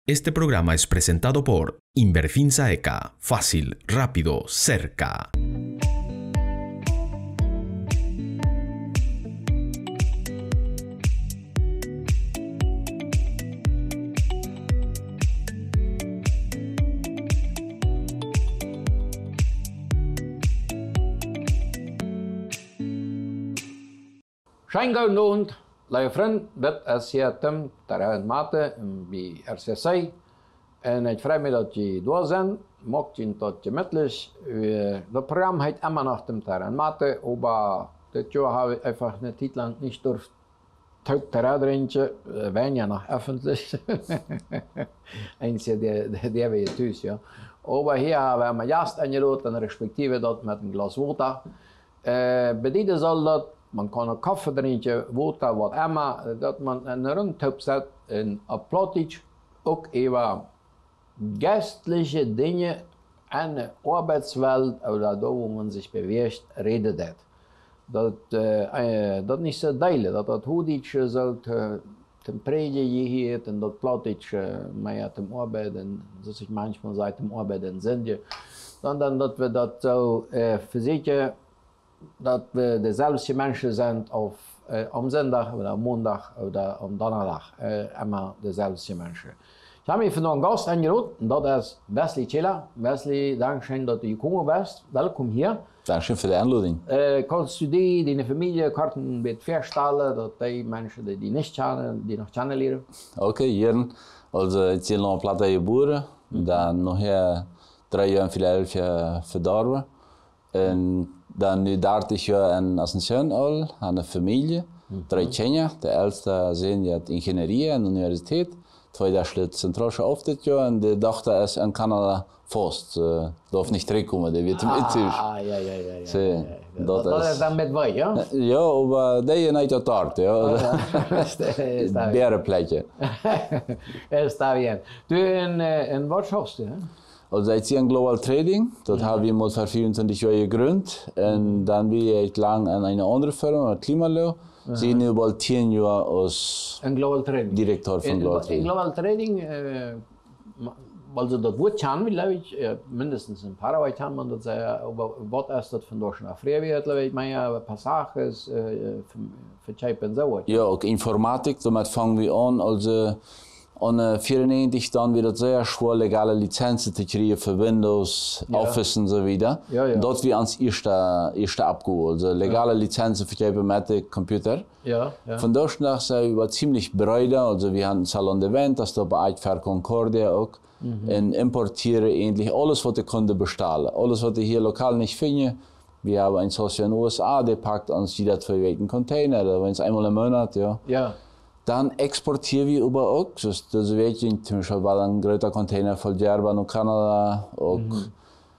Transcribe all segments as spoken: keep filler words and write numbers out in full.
Este programa es presentado por Inverfinsa E C A. Fácil, rápido, cerca. Schijngoed, lieve vriend, dit is hier Tim ter Mate bij R C C. En ik freue mich, dat je daar bent. Maakt je tot je mittelig. Das Programm heet immer noch Tim ter Mate, aber das Jahr habe ich einfach eine Zeit lang nicht durft terreindrinken. Wir waren ja noch öffentlich. Eins der der wir thuis, ja. Aber hier haben wir Gast eingeladen, respektive dat met een glas water. Uh, bedienen zal dat. Man kan een koffie drinken, water, wat immer, dat man een rondtop zet in een plaatje, ook even geistliche dingen en de arbeidswelt, of daar wo man zich beweegt, reden dat. Dat, uh, dat is zo duidelijk, dat dat hoedetje zo ten predigen je hier, en dat plaatje meer ten arbeiden, zoals ik manchmal zei, ten arbeiden zijn je. Dan, dan dat we dat zo uh, verzekeren, dat we dezelfde mensen zijn of uh, am Sonntag oder am Montag oder am Donnerstag, uh, immer dezelfde mensen. Ich habe mich für einen Gast eingeladen, das ist Wesley Chela. Wesley, danke schön, dass du gekommen bist. Willkommen hier. Danke für die Einladung. Uh, kannst du dir, deine Familie, Karten mit vorstellen, dass die Menschen, die die nicht kennen, die noch kennenlernen? Okay, hier. Also, ich bin in Plata geboren, mhm. Dann nachher drei Jahre in Philadelphia verdorben. Und dann nu dertig jaar in Asunción al, aan een familie, mm-hmm. Drie kinderen. De oudste zin je ingenieurie aan de universiteit. Tweede sluit centraal af dit jaar en de dochter is in Canada vast. Uh, darf niet terugkomen, die wird hem ah, intussen. Ah, ja, ja, ja. ja, so, ja, ja. Dat, dat is dan met wij, ja? Ja, maar die is niet taart, ja. Oh, ja. Berenplekje. Está bien. Du, in, in wat schaffst du, hè? Also ich ziehe Global Trading, das ja. Haben wir mal vor vierundzwanzig Jahren gegründet und dann bin ich lang in eine andere Firma, Klimaleo. Sie sind bald zehn Jahre als Global Trading. Direktor von Global Trading. In Global Trading, äh, also das Wort kennen wir, glaube ich, äh, mindestens in Paraguay kann man das sagen, aber was ist das von Deutschland? Früher wird, glaube ich, mehr Passages äh, für Chip und so. Ja, auch Informatik, damit fangen wir an, also in vierennegentig dann wird es sehr schwer, legale Lizenzen zu kriegen für Windows, ja. Office und so weiter. Ja, ja. Dort wir ans erste, erste abgeholt. Also legale ja. Lizenzen für die mit Computer. Ja, ja. Von dort nach sind wir ziemlich breit. Also wir haben einen Salon d'Event, das ist bei Eidfer Concordia auch. Mhm. Und importieren eigentlich alles, was die Kunden bestellen. Alles, was die hier lokal nicht finden. Wir haben einen Social in den U S A, der packt uns jeder zwei Wochen Container, wenn es einmal im Monat, ja. Ja. Dann exportieren wir über auch, dus das weet je, zum Beispiel war ein großer Container von Durban und Kanada, auch mhm.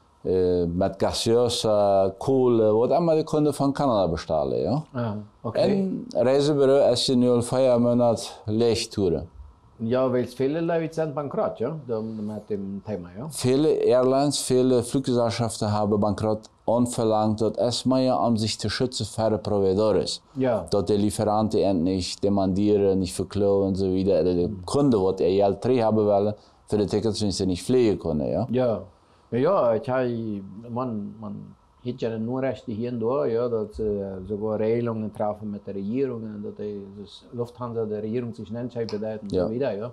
äh, mit Gaseöse, Kohle, was immer die Kunden von Kanada bestellen, ja. Ah, okay. Und Reisebüro ist ja nur vier Monate Lechtouren. Ja, weil viele Leute sind bankrott, ja, mit dem Thema, ja. Viele Airlines, viele Fluggesellschaften haben bankrott anverlangt, dass es mehr um sich zu schützen für die Providers. Ja. Dass die Lieferanten nicht demandieren, nicht verklauen und so weiter. Die mhm. Kunden, die ihr Geld drin haben wollen, für die Tickets, wenn sie nicht fliegen können, ja. Ja, ja, ich habe, man, man hat ja nur Rechte hier und da, ja, dass äh, sogar Regelungen treffen mit der Regierung, dass die das Lufthansa der Regierung sich nennt, und ja. so weiter, ja.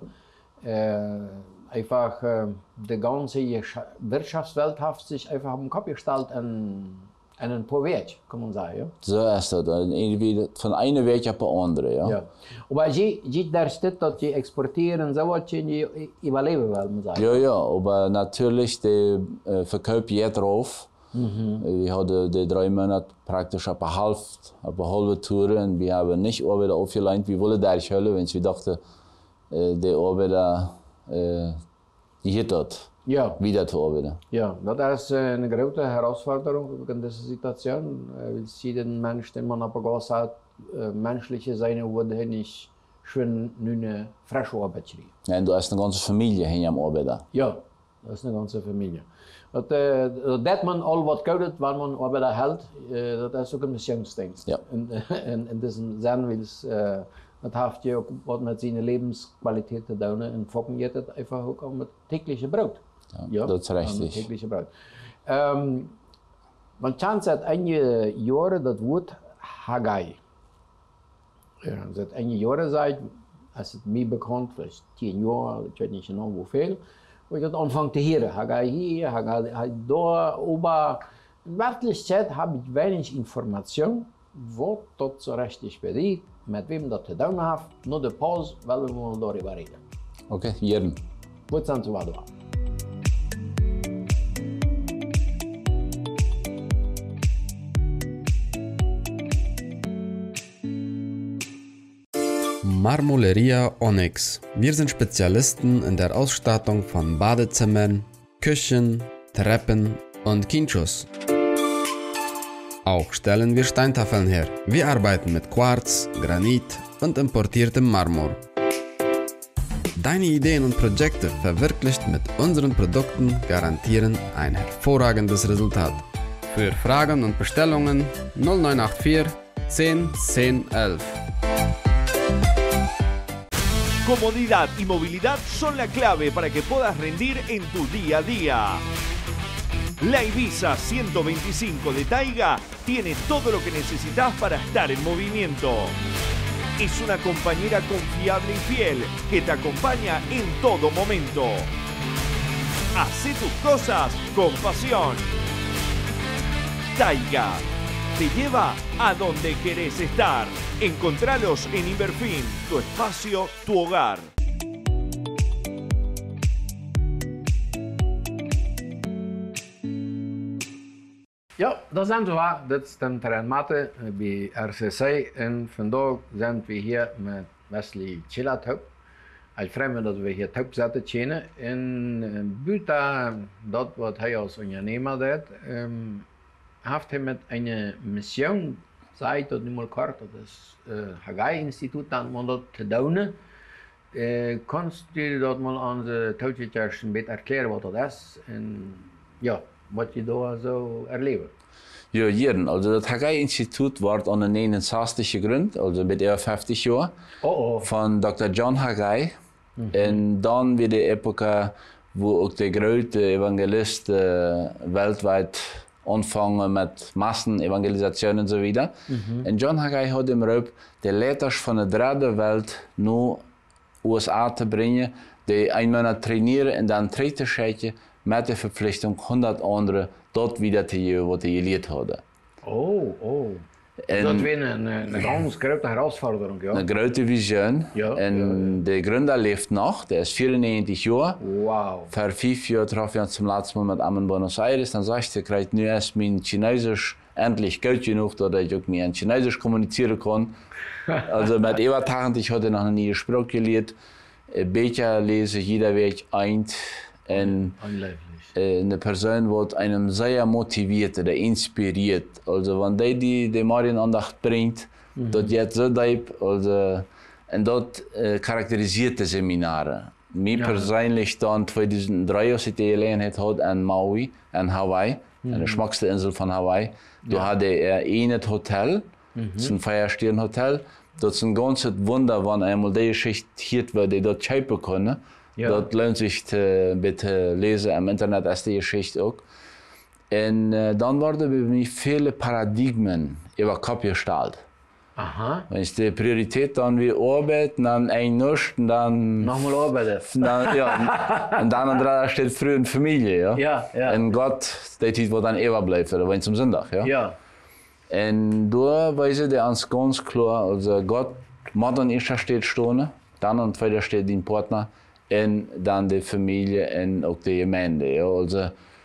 Äh, einfach äh, die ganze Wirtschaftswelt hat sich einfach auf den Kopf gestellt und einen paar Weg, kann man sagen, ja. So ist das, irgendwie von einer Weg auf die andere, ja. Ja. Aber je, je daar steht, dass die exportieren, so was je überleben will, man sagen. Ja, ja, aber natürlich, die äh, verkaufen jetzt drauf. Mhm. Wir hatten die drei Monate praktisch auf eine halbe, auf eine halbe Tour und wir haben nicht Arbeiter aufgeleitet, wir wollten da nicht hören, wenn wir dachten, äh, die Arbeiter, äh, die hier dort, ja. Wieder zu arbeiten. Ja, das ist eine große Herausforderung in dieser Situation, weil jeder Mensch, den man aber gesagt hat, äh, menschliche Seine wurde nicht schön eine frische Arbeit kriegen. Ja, und du hast eine ganze Familie hier am Arbeiten. Ja, das ist eine ganze Familie. Dat, uh, dat man al wat koudt, waar man Arbeiter hält, uh, dat is ook een missionsding. Ja. In, in, in diesem Sinn, weil es uh, Das hat ja auch was mit seiner Lebensqualität zu tun und funktioniert das einfach auch mit täglichem Brot. Ja, ja, das ist richtig. Tägliche Brot. Ähm, man kann seit einigen Jahren das Wort Haggai. Ja, seit einigen Jahren seit, als es mir bekannt, vielleicht zehn Jahre, ich weiß nicht genau wie viel, wo ich das anfangen zu hören. Haggai hier, Haggai da, aber in Wirklichkeit habe ich wenig Information, was das so richtig bedeutet, mit wem das zu tun hat. Nur die Pause, weil wir wollen darüber reden. Okay, jeden. Gut, sind Sie da. Marmoleria Onyx. Wir sind Spezialisten in der Ausstattung von Badezimmern, Küchen, Treppen und Kinchos. Auch stellen wir Steintafeln her. Wir arbeiten mit Quarz, Granit und importiertem Marmor. Deine Ideen und Projekte verwirklicht mit unseren Produkten garantieren ein hervorragendes Resultat. Für Fragen und Bestellungen null neun acht vier zehn zehn elf. Comodidad y movilidad son la clave para que puedas rendir en tu día a día. La Ibiza ciento veinticinco de Taiga tiene todo lo que necesitas para estar en movimiento. Es una compañera confiable y fiel que te acompaña en todo momento. Hacé tus cosas con pasión. Taiga te lleva a donde querés estar. Encontralos en Inverfin, tu espacio, tu hogar. Ja, da sind wir. Das ist der Terrain Mathe bei R C C. Und von da sind wir hier mit Wesley Chillatop. Ich freue mich, dass wir hier Top zetten können. Und Büta, das, was er als Unternehmer tut, ähm, hat er mit einer Mission, seit das nicht mal kort, das äh, Haggai-Institut, dann man das zu tun. Äh, kannst du das mal an die Tauschitschers ein bisschen erklären, was das ist? Und ja, was je da so erleben? Ja, jeden. Also das Haggai-Institut wordt an den negenenzestig gegründet, also mit über fünfzig Jahren, oh, oh. von Doktor John Haggai. Mhm. Und dann wieder die Epoche, wo auch die größten Evangelisten äh, weltweit anfangen mit Massenevangelisation und so weiter. Mhm. Und John Haggai hat im Raum die Leiter von der dritten Welt nach U S A zu bringen, die einmal trainieren und dann dritten Schädchen mit der Verpflichtung hundert andere dort wieder zu geben, was die gelehrt haben. Oh, oh. En dat weer een, een, een ganz grote Herausforderung, ja. Eine große Vision. Ja, und ja, ja. Der Gründer lebt noch, der ist vierundneunzig Jahre. Wow. Vor fünf Jahren traf ich uns zum letzten Mal mit ihm in Buenos Aires. Dann sagte ich, ich kriege nu erst mein Chinesisch endlich gut genug, dass ich auch mit Chinesisch kommunizieren kann. Also mit Ebertagen, ich hatte noch nie gesprochen gelernt. Bücher lese jeder Weg ein. Und eine Person wird einem sehr motiviert oder inspiriert. Also wenn die die, die Marienandacht bringt, mhm. das geht so deep. Also, und das äh, charakterisiert die Seminare. Mir ja. persönlich dann zweitausenddrei, als ich die Gelegenheit hatte an Maui, an Hawaii, mhm. an der schmackste Insel von Hawaii. Da ja. hatte er ein Hotel, mhm. das ist ein Feiersternhotel. Das ist ein ganzes Wunder, wenn einmal die Geschichte hier wird, die dort schreiben können. Ja. Das lohnt sich zu, bitte lesen im Internet als die Geschichte auch. Und äh, dann wurden bei mir viele Paradigmen über Kopf gestellt. Aha. Wenn ich die Priorität dann wie arbeiten, dann ein Nuss und dann. Nochmal arbeiten. Dann, ja, und dann an der steht früh und Familie. Ja, ja. ja. Und Gott, der Zeit, wo dann ewig bleibt, oder wenn zum Sonntag. Ja. ja. Und da weiß ich uns ganz klar, also Gott muss an erster Stelle stehen, dann an zweiter Stelle den Partner. Und dann die Familie und auch die Gemeinde. Ja. Also,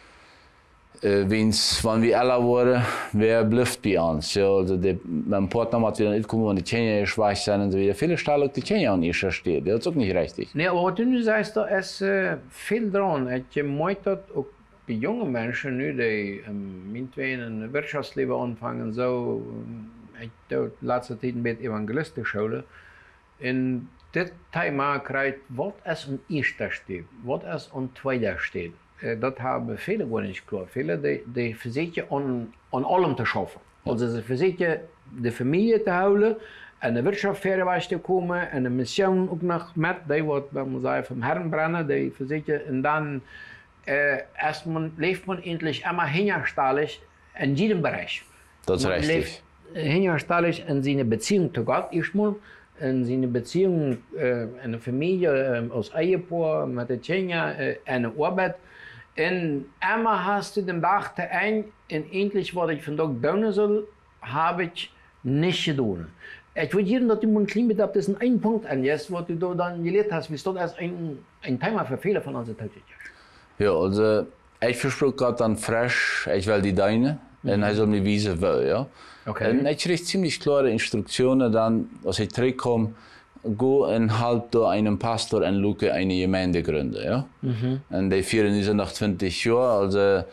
äh, wenn wir alle waren, wer bleibt bei uns? Ja. Also, die, mein Partner hat wieder nicht kommen, wenn die Kinder schwach sind und so weiter. Viele Stellen auch die Kinder an erster Stelle. Das ist auch nicht richtig. Nee, aber du sagst, da ist äh, viel dran. Ich meine, auch bei jungen Menschen, die ähm, in ein Wirtschaftsleben anfangen, so, ich habe letzte Zeit mit Evangelistenschule. Und das Thema kriegt, was es an erster steht, was es an zweiter steht. Das haben viele gar nicht klar. Viele, die, die versuchen an, an allem zu schaffen. Also sie versuchen, die Familie zu houden En de Wirtschaftsferie was gekomen en de mission ook nog met, die wordt, we moeten zeggen, vom Herrn brennen, die verzekert. En dan äh, erst man, leeft man endlich immer hinterstellig in jedem Bereich. Dat is man richtig. leeft hinterstellig in seine Beziehung zu Gott erstmal, in seine Beziehung äh, in der Familie, äh, als Ehepaar, mit den Kindern, äh, in der Arbeit. En immer hast du den Tag ein, en endlich wat ik vandaag doen zal, heb ik niet gedaan. Ik wil hier dat je een klein beetje op deze één punt en yes, wat du da dann geleerd hast, wie dat als een, een Thema für viele von onze tijd is. Ja, also ich versprach Gott dann frisch, ich will die deine, mhm. und er soll mir wiesen will, ja. Okay. Und ich krieg ziemlich klare Instruktionen dann, als ich zurückkomme, go und halt da einem Pastor in Luke eine Gemeinde gründen, ja. Mhm. Und die vieren ist noch zwanzig Jahre, also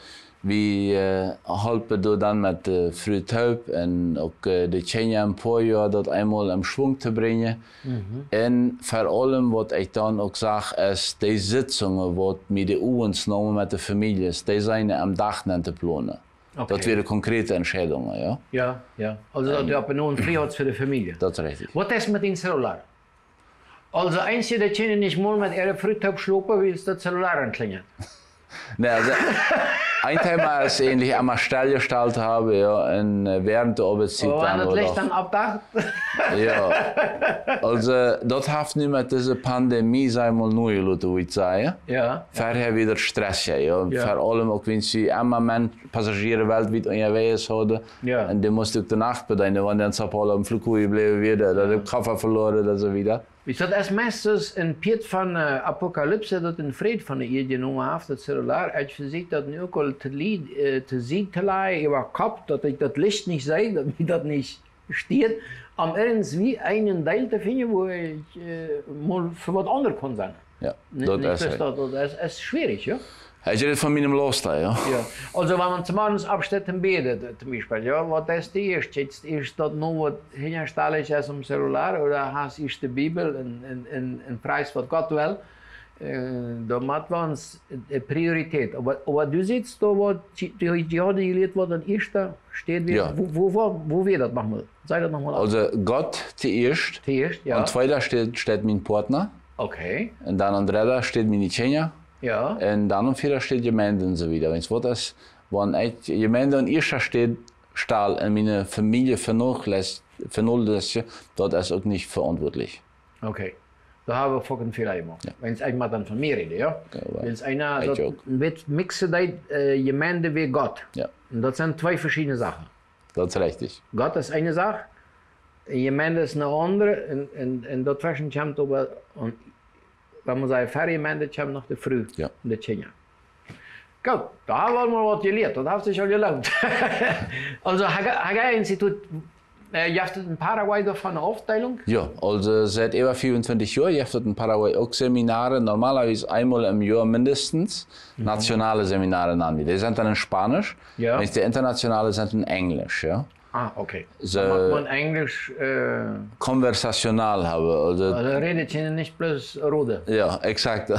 wir äh, helfen da dann mit äh, Frühtaub und auch äh, die Kinder ein paar Jahre dort einmal im Schwung zu bringen. Mhm. Und vor allem, was ich dann auch sage, ist, die Sitzungen, die mit den Uhrens genommen mit der Familie, die sind am Tag nicht zu planen. Okay. Das wären konkrete Entscheidungen, ja. Ja, ja. Also dat je op een Freiheit für die Familie. Das ist richtig. Was ist mit den Cellular? Also einzige, die Kinder nicht mal mit ihrer Frühtaub schlucken, weil es das Cellular anklingelt. Nee, also, ein Thema ist ähnlich einmal stillgestellt habe, ja, und während der Arbeitszeit. Oh, und das Licht dann abdacht? Ja, also das hat nicht mit dieser Pandemie einmal neu gelassen, wie ich sage. Ja. Vorher wieder Stress, ja. Ja. Vor allem auch wenn sie immer mehr Passagiere weltweit unterwegs hadden. Ja. Und die mussten auch die Nacht bedienen, wenn dann Sao Paulo am Flughafen geblieben wieder, da den Koffer verloren oder so wieder. Is dat als meesters een piet van uh, Apocalypse dat een vrede van de eer genomen heeft, dat cellular, als je ziet dat nu ook al te, lied, uh, te zien te leiden in mijn kop, dat ik dat licht niet zie, dat mij dat niet steht, om ergens wie einen deel te vinden, wo ik uh, mal voor wat ander kan zijn. Ja, dat is dat, dat is, is schwierig, ja. Hij is het van mijn losste, ja. Ja. Also wenn man zum Morgens absteht und betet, zum Beispiel, ja, was ist die erste? Jetzt ist das nur was hinterstellig ist am Cellular oder hast du die Bibel und ein Preis, was Gott will? Äh, da macht man uns eine Priorität. Aber, aber du siehst da, was die Jihadi gelehrt wird, an erster steht, wie, ja. wo, wo, wo wir das machen? Sei das nochmal. Also Gott zuerst. Zuerst, ja. Und zweiter steht, steht mein Partner. Okay. Und dann an dritter steht meine Kinder. Ja. Und dann um vierter steht Gemeinde und so wieder. Wenn es ist, wenn ich Gemeinde an erster steht, stahl und meine Familie vernachlässigt, dort ist auch nicht verantwortlich. Okay. Da haben wir fucking viel immer. Ja. Wenn es einmal dann von mir redet, ja. Okay, Wenn es einer ich dat, auch. wird mixen die äh, Gemeinde wie Gott. Ja. Und das sind zwei verschiedene Sachen. Das ist richtig. Gott ist eine Sache, die Gemeinde ist eine andere und, und, und dazwischen kommt aber, und wenn man sagt, Feriegemeinde kommt noch die Früh Ja. und die Kinder. Gut, da haben wir mal was gelernt, das hast du schon gelernt. Also, Hagai-Institut, äh, ihr habt in Paraguay davon eine Aufteilung? Ja, also seit über vierundzwanzig Jahren gibt es in Paraguay auch Seminare, normalerweise einmal im Jahr mindestens, mhm. nationale Seminare nennen wir. Die sind dann in Spanisch, Ja. wenn die internationale sind in Englisch. Ja. Ah, okay. So, Macht man Englisch, äh, konversational haben. Also, also redet ihr nicht bloß Rode. ja, exakt.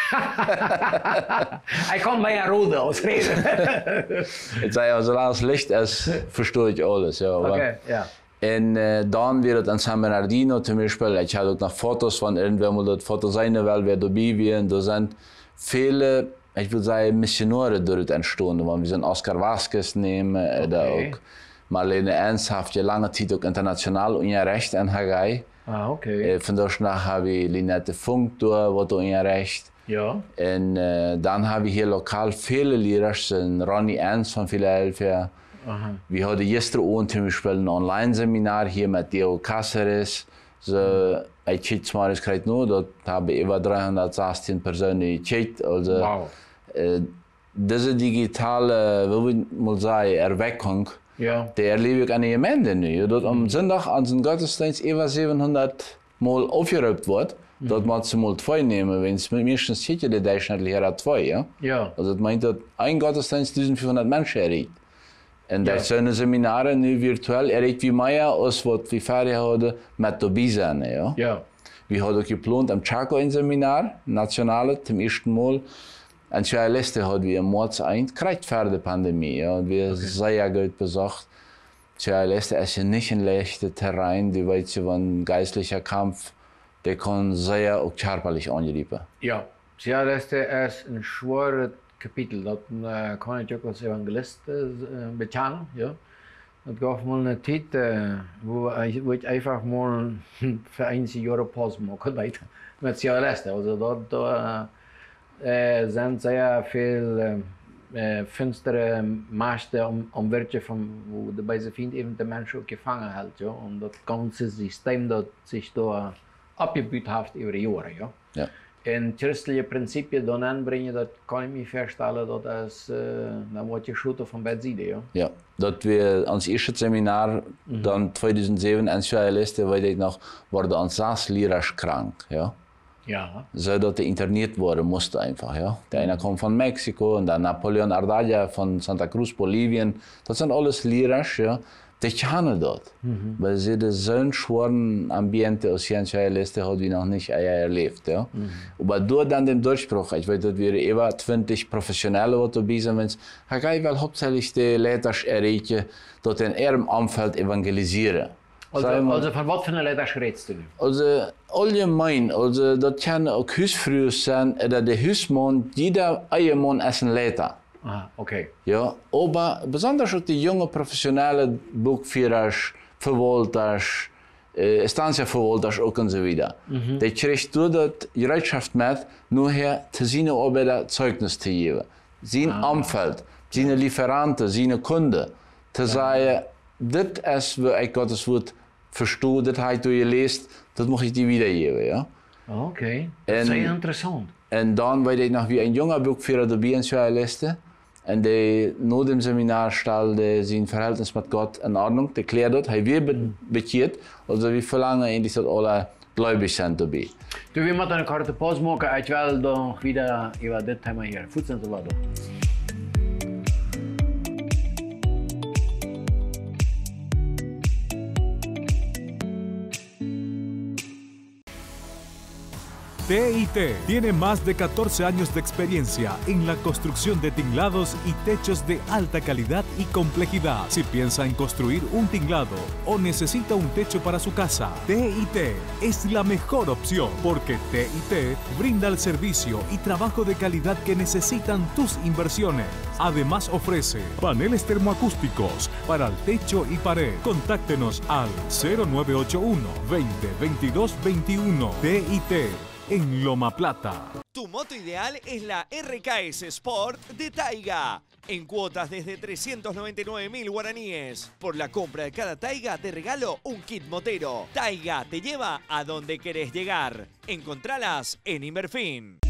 Ich komme bei der Rode aus Reden. Jetzt sage ich, also, solange es Licht ist, verstehe ich alles. Ja, aber, Okay, ja. Und äh, dann wird es in San Bernardino zum Beispiel, ich habe auch noch Fotos von irgendwer mal dort Fotos sein, weil wir dabei waren. Da sind viele, ich würde sagen, Missionare dort entstanden. Wir sind Oscar Vasquez nehmen, okay. Oder auch Marlene Ernst hat ja lange Zeit auch international unterrichtet in Hagai. Ah, okay. Äh, von dort nach habe ich Linette Funk da, was unterrichtet. Ja. Und äh, dann habe ich hier lokal viele Lehrer, Ronnie Ernst von Philadelphia. Aha. Wir hatten gestern Abend zum Beispiel ein Online-Seminar hier mit Diego Cáceres. So, ich schätze mal, es kriegt nur, dort habe ich über dreihundertsechzehn Personen gecheckt. Also, Wow. Äh, diese digitale, wie ich mal sagen, Erweckung, Ja. die erlebe ich an der Gemeinde nicht. Dort am Sonntag an den Gottesdienst über siebenhundert Mal aufgerückt wird, mhm. dort man zum Mal zwei nehmen, wenn es meistens steht ja die durchschnittliche hat zwei. Ja? Ja. Also das meint, dass ein Gottesdienst eintausendfünfhundert Menschen erreicht. Und Ja. das sind Seminare nu virtuell erreicht wie mehr, als was wir vorher hatten, mit dabei sein. Ja? Ja. Wir haben auch geplant am Chaco ein Seminar, national, zum ersten Mal. Und zwei letzte hatten wir im März ein, gekriegt vor der Pandemie. Ja? Und wir okay. sehr gut besucht. Zuallererst ist ja nicht ein leichter Terrain, die weiß je, ein geistlicher Kampf, der kann sehr auch körperlich angreifen. Ja, zuallererst ist ein schweres Kapitel, das äh, kann ich auch als Evangelist äh, bekennen. Ja. Das gab mal eine Zeit, äh, wo, ich, wo ich einfach mal für einige Jahre Pause machen konnte mit zuallererst. Also dort da, äh, sind sehr viele äh, finstere Mächte am, am Wirtschaft, von, wo dabei sie finden, eben der Mensch auch gefangen hält. Ja. Und das ganze System, das sich da abgebaut hat über die Jahre. Ja. Ja. En christelijke Prinzipien dan aanbrengen, dat kan ik me voorstellen dat is, uh, dan word je schoten van beide. Ja. Ja, dat we ons eerste seminar, mhm. dan tweeduizend zeven, en Zuallererst, weet ik nog, worden ons zes leraars krank. Ja. Ja. Zodat die interniert worden moesten einfach. Ja. Der eine kommt von Mexiko und der Napoleon Ardaya von Santa Cruz, Bolivien. Das sind alles leraars, ja. Die kennen das. Mhm. Weil sie das so ein schweren Ambiente aus hier in Zuallererst hat wie noch nicht erlebt. Ja. Mhm. Aber durch dann den Durchbruch, ich weiß, dass wir über zwanzig Professionelle dabei sind, wenn ich will hauptsächlich die Leute erreichen, dort in ihrem Umfeld evangelisieren. Also, also von was für einer Leiter redest du? Also allgemein, also das kann auch Hausfrau sein, oder der Hausmann, jeder Ehemann ist ein Leiter. Ah, okay. Ja, aber besonders auch die jungen professionellen Buchführer, Verwalter, äh, Stanzverwalter auch und so weiter. Mhm. Die kriegt durch die Bereitschaft mit, nur hier zu seinen Arbeiter Zeugnis zu geben. Sein ah. Umfeld, seine Lieferanten, seine Kunden. Zu ja. sagen, das ist, wo ich Gottes Wort verstehe, das habe ich gelesen, das muss ich dir wiedergeben. Ja? Okay, das ist sehr interessant. Und dann weiß ich noch, wie ein junger Buchführer dabei in Zuallererst. Und der nach dem Seminar stellte sein Verhältnis mit Gott in Ordnung, der klärt das, er wird bekehrt, also wir verlangen eigentlich, dass alle gläubig sind dabei. Du, wir machen eine kurze Pause machen, ich will doch wieder über das Thema hier. Futzen Sie weiter. T I T tiene más de catorce años de experiencia en la construcción de tinglados y techos de alta calidad y complejidad. Si piensa en construir un tinglado o necesita un techo para su casa, T I T es la mejor opción porque T I T brinda el servicio y trabajo de calidad que necesitan tus inversiones. Además ofrece paneles termoacústicos para el techo y pared. Contáctenos al cero nueve ocho uno, veinte, veintidós, veintiuno. T I T en Loma Plata. Tu moto ideal es la R K S Sport de Taiga. En cuotas desde trescientos noventa y nueve mil guaraníes. Por la compra de cada Taiga te regalo un kit motero. Taiga te lleva a donde querés llegar. Encontralas en Inverfin.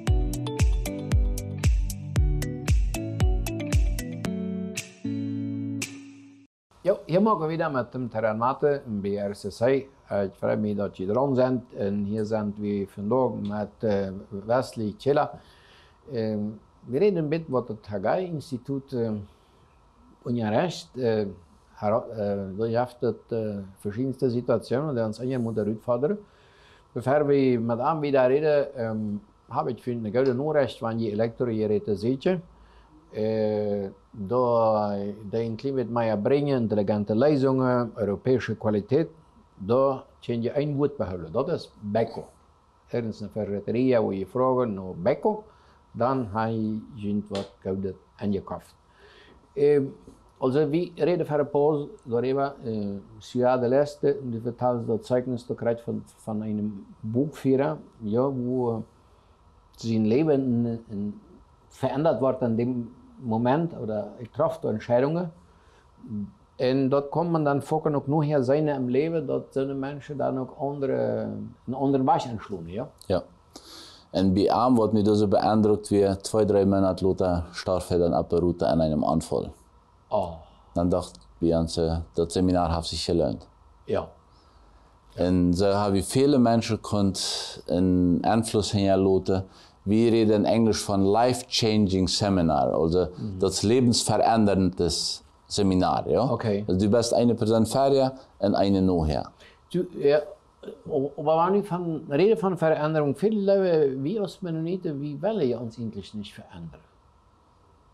Ja, hier maken we wieder met Tim Terranmate in B R C C. Ik freue mich, dat je dran bent. En hier zijn we vandaag met uh, Wesley Chilla. Uh, we reden een beetje wat het Hagai-instituut uh, onrecht. Uh, uh, je hebt het uh, verschillende situaties die ons aan je moeten uitvorderen. Bevor we met aanbieder reden, um, heb ik vind een gouden onrecht van je elektrogeräte ziet. Uh, da den Klimat mehr bringen, intelligente Lösungen, europäische Qualität, da kann je ein Wort behalten, das ist Beko. Ergens eine Ferreteria, wo je fragen nach Beko, dann habe ich etwas Gutes angekauft. Uh, also wir reden für eine Pause darüber, uh, Ciudad del Este, und du vertellst das Zeugnis von, von einem Buchführer, ja, wo sein Leben in, in verändert wird an dem Moment, oder ich traf da Entscheidungen. Und dort kommt man dann vor, noch nur hier sein im Leben, dass so eine Menschen dann noch andere, einen anderen Weg anschlagen. Ja? Ja. Und bei ihm wird mir das so beeindruckt, wie zwei, drei Monate später starb er dann ab der Route an einem Anfall. Oh. Dann dachte ich, das Seminar hat sich gelohnt. Ja. Und so haben viele Menschen einen Einfluss hinterlassen. Wir reden in Englisch von life-changing Seminar, also mhm. das lebensveränderndes Seminar. Ja? Okay. Also du bist eine Person vorher und eine nachher. Du, ja, aber wenn ich von, rede von Veränderung, viele Leute, wie als Mennoniten, wie wollen wir uns eigentlich nicht verändern?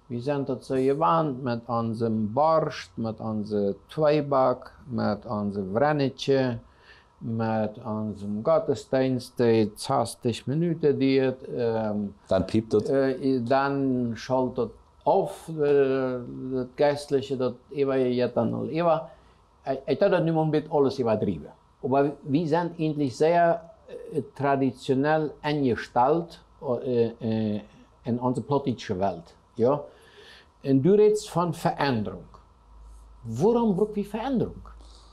wir sind das so gewandt mit unserem Borscht, mit unserem Zweiback, mit unserem Vrennetje, mit unserem Gottesdienst, der zwanzig Minuten dauert. Ähm, dann piept es. Äh, dann schaltet auf, äh, das Geistliche, das ewige dann noch ewig. Ich dachte, das nicht mit alles übertrieben. Aber wir sind eigentlich sehr äh, traditionell eingestellt äh, äh, in unserer politischen Welt. Ja? Und du redest von Veränderung. Warum brauchen wir Veränderung?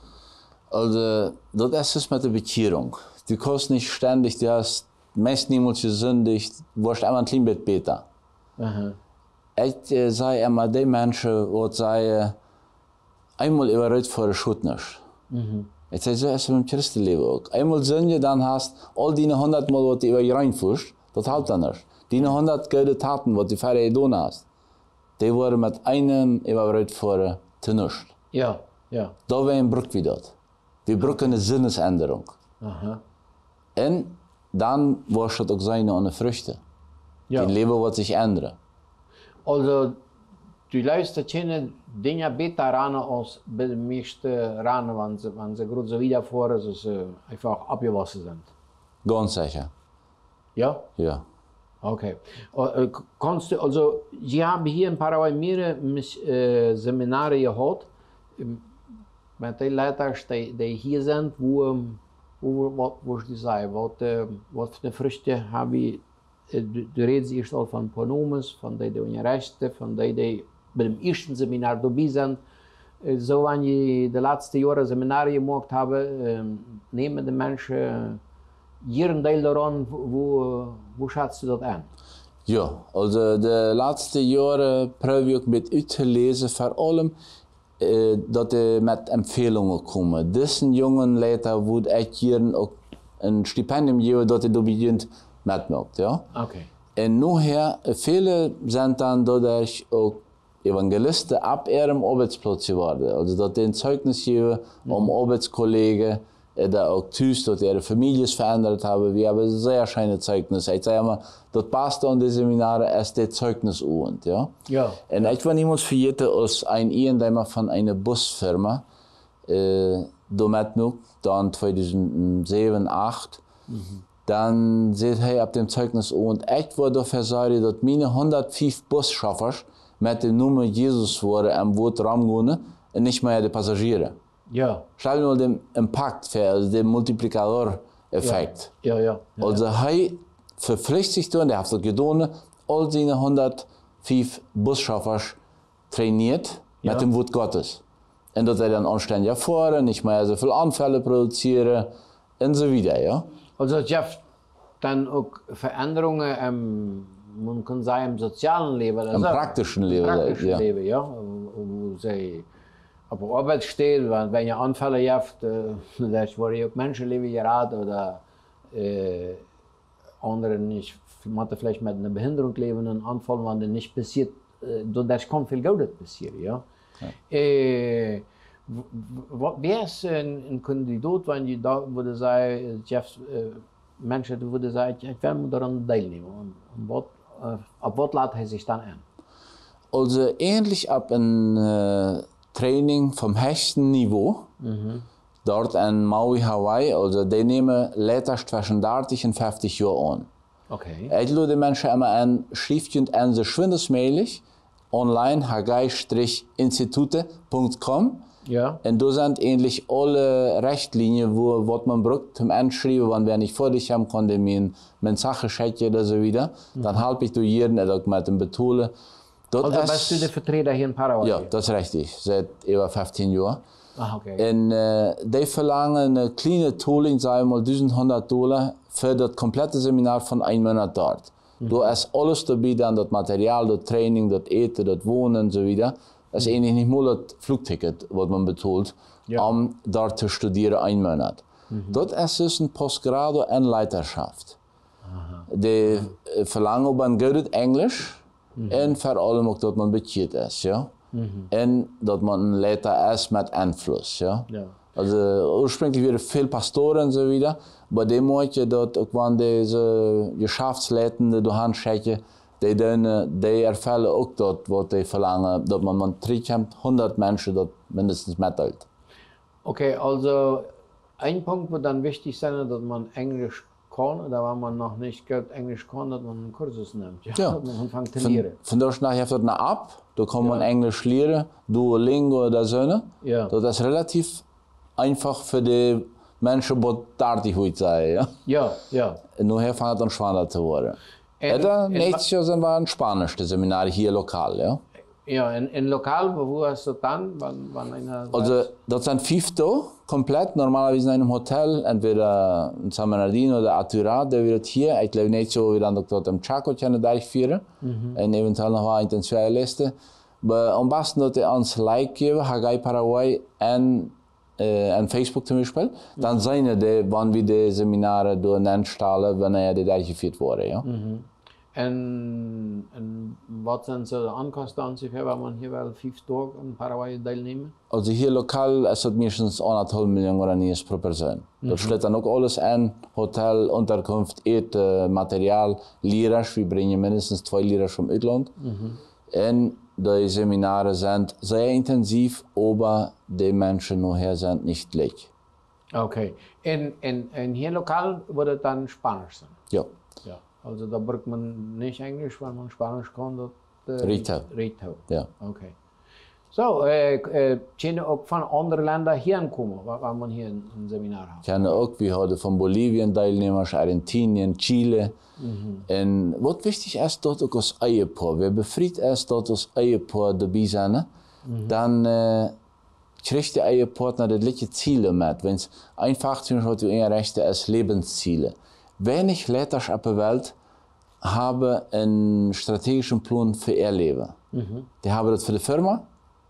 Also, das ist mit der Bekehrung. Du kannst nicht ständig, du hast meist niemals gesündigt, du wirst immer ein klein bisschen besser. Aha. Ich äh, sage immer, die Menschen, die sagen, einmal überredet vor der Schuld nicht. Mhm. Ich sage, so ist es mit dem Christenleben auch. Einmal sünde, dann hast all die hundert Mal, was du über dich reinfährst, das hält dann nicht. Die hundert gute Taten, die du vorher getan hast, die wurden mit einem überredet vor der nichts. Ja, ja. Da wären brauchen wir das. Wir brauchen eine Sinnesänderung. Aha. Und dann wirst du auch seine ohne Früchte. Ja. Dein Leben wird sich ändern. Also, du luistert keine Dinge besser ran als bei den meisten ran, wenn sie, wenn sie gerade so wiederfahren, dass sie einfach abgewaschen sind. Ganz sicher. Ja? Ja. Okay. Uh, kannst du, also, Sie haben hier in Paraguay mehrere äh, Seminare gehabt, mit den Leuten, die, die hier sind, wo, wo, wo, wo ich sage, was, was für Früchte habe ich, du, du redest erst all von Pronomen, von denen die Rechte, von denen die bei dem ersten Seminar dabei sind. So, wenn ich die letzten Jahre Seminare gemacht habe, nehmen die Menschen ihren Teil daran, wo, wo schätzt du das an? Ja, also die letzten Jahre probiere ich mit uit te lezen, vor allem äh, dat ik met Empfehlungen komme. Diesen jungen Leuten würde ich hier auch ein Stipendium geben, dat ich da beginnt mitmacht. Ja? Okay. Und nachher, viele sind dann dadurch auch Evangelisten ab ihrem Arbeitsplatz geworden. Also dass die ein Zeugnis geben, mhm. um Arbeitskollegen, da auch thuis, dass ihre Familien verändert haben. Wir haben sehr schöne Zeugnisse. Ich sage immer, das passt an die Seminare ist das Zeugnis und, ja. Ja. Und ich war niemals vergessen, als ein Ehrenheimer von einer Busfirma, äh, da mitmacht, dann zweitausendsieben, acht, mhm. dann sieht er ab dem Zeugnis und ich war dafür sorgen, dass meine hundertfünf Busschaffer mit dem Namen Jesus waren am Boot ramgehen und nicht mehr die Passagiere. Ja. Stell nur den Impact für, also den Multiplikator-Effekt. Ja, ja, ja. ja also ja. er verpflichtet sich dann, der hat das getan, all seine hundertfünf Busschaffer trainiert ja. mit dem Wort Gottes. Und dass er dann anständig fahren, nicht mehr so viele Anfälle produzieren und so weiter, ja. Also Jeff, dann auch Veränderungen im, man kann sagen, im sozialen Leben. Im praktischen Leben. Im praktischen ja. Leben, ja. Wo sie auf der Arbeit stehen, wenn ihr Anfälle habt, äh, vielleicht wurde auch Menschenleben geraten oder äh, andere nicht, man vielleicht mit einer Behinderung leben, einen Anfall, wenn das nicht passiert, äh, das kann viel Gutes passieren, ja. ja. Äh, Wer ist ein, ein Kandidat, wenn ich da würde sagen, Jeff, äh, Menschen würde sagen, ich werde daran teilnehmen. Und, und wat, äh, ab was lädt er sich dann an? Also ähnlich ab ein äh, Training vom höchsten Niveau, mhm. dort in Maui, Hawaii, also die nehmen Leute zwischen dreißig und fünfzig Jahre an. Okay. Ich lade Menschen immer an, schriftend an so schwindesmäßig, online, hagai institute punkt com. Ja. Und da sind ähnlich alle Richtlinien, wo was man braucht zum Anschreiben, wenn wir nicht vor dich haben, kann der mir eine Sache schicken oder so wieder. Mhm. Dann helfe ich durch jeden, oder mit dem Betonen. Also ist, bist du der Vertreter hier in Paraguay? Ja, das ist richtig, seit über fünfzehn Jahren. Ah, okay. Und äh, die verlangen eine kleine Tooling, sagen wir mal eintausendeinhundert Dollar für das komplette Seminar von einem Monat dort. Mhm. Da ist alles dabei, dann das Material, das Training, das Eten, das Wohnen und so weiter. Das ist eigentlich nicht nur das Flugticket, was man bezahlt, ja. um dort zu studieren, einen Monat. Mhm. Das ist ein Postgrado in Leiterschaft. Aha. Die mhm. verlangen aber ein gutes Englisch mhm. und vor allem auch, dass man bekehrt ist. Ja? Mhm. Und dass man ein Leiter ist mit Einfluss. Ja? Ja. Also ursprünglich waren viele Pastoren und so weiter, aber die möchten, dass auch wenn diese Geschäftsleitenden die Hand schicken, die, doen, die ervellen ook dat wat die verlangen, dat man man honderd mensen dat mindestens mitteilt. Okay, also ein Punkt wird dann wichtig sein, dass man Englisch kann, da wenn man noch nicht gut Englisch kann, dass man einen Kursus nimmt. Ja, Ja. man anfängt zu lernen. Vandaag heeft dat een app, da kann man Englisch leren, Duolingo oder so. Ja. Dat is relatief einfach für die Menschen, die dertig goed zijn. Ja? Ja, ja. En nu heeft het dan schwanger te worden. En- Oder en nächstes Jahr sind wir ein spanisches Seminar hier lokal. Ja? Ja, in, in Lokal, wo hast du dann, wann, wann einer Also, das sind fünf Tage, komplett, normalerweise in einem Hotel, entweder in San Bernardino oder Atura, der wird hier, ich glaube nicht so, wie dann dort im Chaco können durchführen, mhm. und eventuell noch eine intensive Liste. Aber am besten, dass ihr uns Like geben, Hagai Paraguay und, äh, und Facebook zum Beispiel, dann mhm. sehen die, wann wir die Seminare durchstellen, wenn er die durchgeführt wurde. Ja? Mhm. En, en wat zijn zo de aankosten ungefähr, wenn man hier wel vijf Tage in Paraguay deelnemen? Also hier lokal ist es meistens anderthalb Millionen Guaraníes pro Person. Mhm. Das schlägt dann auch alles an, Hotel, Unterkunft, Eten, Material, Lehrers, wir bringen mindestens zwei Lehrers vom Ausland. Mhm. Und die Seminare sind sehr intensiv, aber die Menschen nachher sind nicht gleich. Okay. En, en, en hier lokal wird es dann Spanisch sein? Ja. Ja. Also da braucht man nicht Englisch, weil man Spanisch kann. Das, äh, Rito. Rito. Ja. Okay. So, äh, äh, können auch von anderen Ländern hier kommen, wenn man hier ein, ein Seminar hat? Ich kenne auch, wir haben von Bolivien Teilnehmer, Argentinien, Chile. Mhm. Und was wichtig ist, dass auch das Ehepaar, wer befriedigt ist, dass das Ehepaar dabei sein, mhm. dann äh, kriegt der Ehepartner die gleichen Ziele mit. Wenn es einfach zum Beispiel einrichten ist, Lebensziele. Wenig Leute auf der Welt haben einen strategischen Plan für ihr Leben. Mhm. Die haben das für die Firma,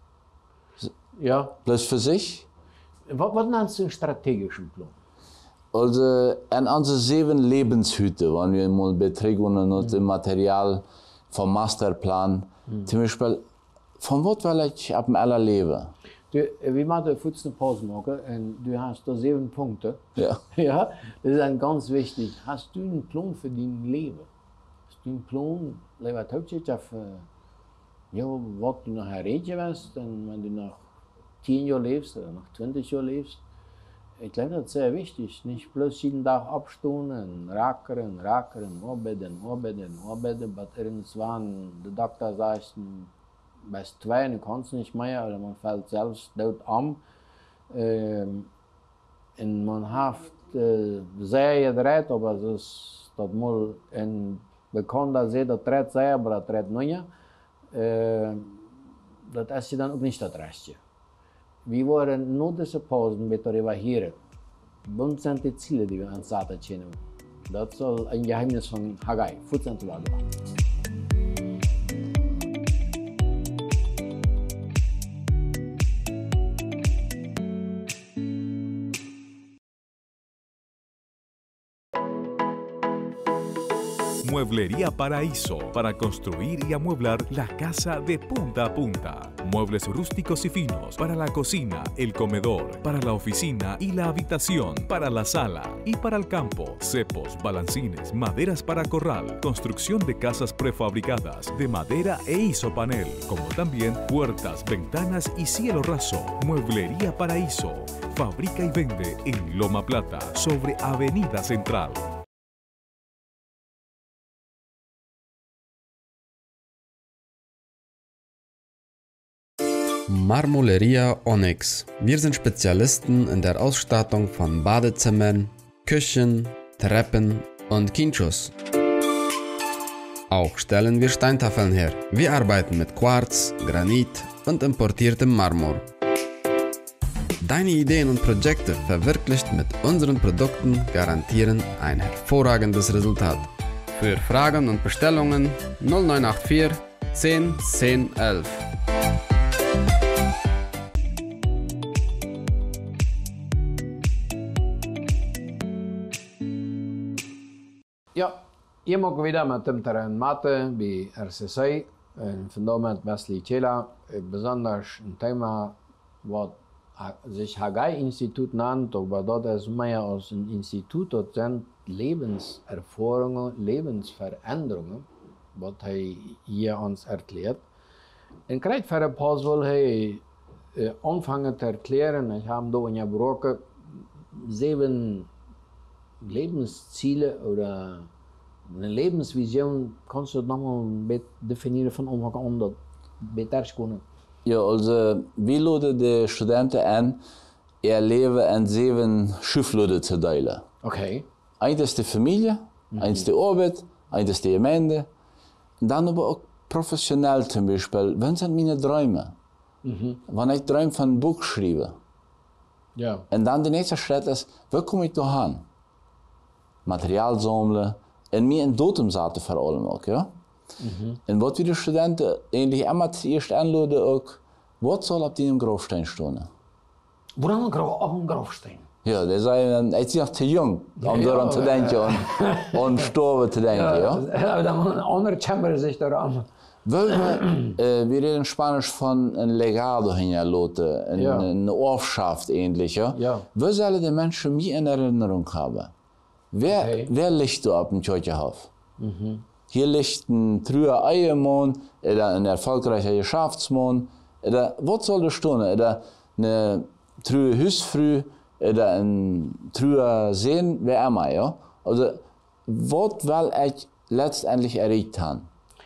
ja. plus für sich. Was, was nennst du einen strategischen Plan? Also, in unsere sieben Lebenshüte, wenn wir mal beträgen und mhm. Material vom Masterplan, mhm. zum Beispiel, von was will ich ab dem aller leben? Du, wir machen eine kurze Pause machen und du hast da sieben Punkte. Ja. Ja, das ist ein ganz wichtig. Hast du einen Plan für dein Leben? Hast du einen Plan, was hauptsächlich auf, ja, was du nachher reden wirst, und wenn du nach zehn Jahren lebst oder nach zwanzig Jahren lebst? Ich glaube, das ist sehr wichtig. Nicht bloß jeden Tag abstehen und rackern, rackern, arbeiten, arbeiten, arbeiten, aber irgendwann der Doktor sagt, bis zwei, du kannst nicht mehr, oder man fällt selbst dort an. Ähm, und man hat äh, sehr gedreht, aber es ist das mal, und wir können das sehen, das dreht sehr, aber das dreht nicht. Äh, das ist dann auch nicht das Rechte. Wir wollen nur diese Pausen mit darüber hören. Was sind die Ziele, die wir uns setzen können? Das soll ein Geheimnis von Hagai, vierzehn Jahre. Mueblería Paraíso, para construir y amueblar la casa de punta a punta. Muebles rústicos y finos para la cocina, el comedor, para la oficina y la habitación, para la sala y para el campo. Cepos, balancines, maderas para corral, construcción de casas prefabricadas de madera e isopanel, como también puertas, ventanas y cielo raso. Mueblería Paraíso. Fabrica y vende en Loma Plata, sobre Avenida Central. Marmoleria Onyx. Wir sind Spezialisten in der Ausstattung von Badezimmern, Küchen, Treppen und Kinchos. Auch stellen wir Steintafeln her. Wir arbeiten mit Quarz, Granit und importiertem Marmor. Deine Ideen und Projekte verwirklicht mit unseren Produkten garantieren ein hervorragendes Resultat. Für Fragen und Bestellungen null neun acht vier zehn zehn elf. Ja, hier mogen we weer met dem terrein Mathe bij R C C en vandaag met Wesley Chela. Besonders een thema wat sich Hagai-Institut nennt, aber dat is meer als een instituut, dat zijn levenservaringen, levensveränderungen, was hij hier ons erklärt. En krijgt verder pas wil hij äh, anfangen te erklären, ich habe da in der Brocke sieben Lebensziele oder eine Lebensvision, kannst du das nochmal ein bisschen definieren von Anfang an, dat beter kunnen? Ja, also wir laden die Studenten an, ihr Leben in sieben Schubladen zu teilen. Okay. Eins ist die Familie, mhm. eins die Arbeit, eins ist die Gemeinde. Und dann aber auch professionell zum Beispiel, was sind meine Träume? Mhm. Wenn ich träume von einem Buch schreibe. Ja. Und dann der nächste Schritt ist, wo komme ich da hin? Material sammeln und mir ein Datum zetten vor allem auch, ja? Mhm. Und was wir die Studenten eigentlich immer zuerst anladen, auch, was soll auf diesem Grabstein stehen? Wo dan op een grafsteen? Ja, die zijn, hij is nog te jong om ja, eraan te denken, om, om sterven te denken, ja? Ja, dan andere chamber zich eraan. Wel, äh, wir reden Spanisch von einem Legado hinterlassen, eine, ja. eine Erbschaft ähnlich, ja? Ja. Wo sollen die Menschen mich in Erinnerung haben? Wer, okay. wer liegt da auf dem Kirchenhof? Mhm. Hier liegt ein treuer Ehemann, oder ein erfolgreicher Geschäftsmann, oder was soll da stehen? Oder eine treue Hausfrau, oder ein treuer Sohn, wer immer, ja? Also, was will ich letztendlich erreicht haben?